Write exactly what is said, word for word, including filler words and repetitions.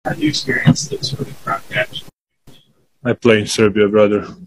How do you experience this sort of crowd reaction? I play in Serbia, brother.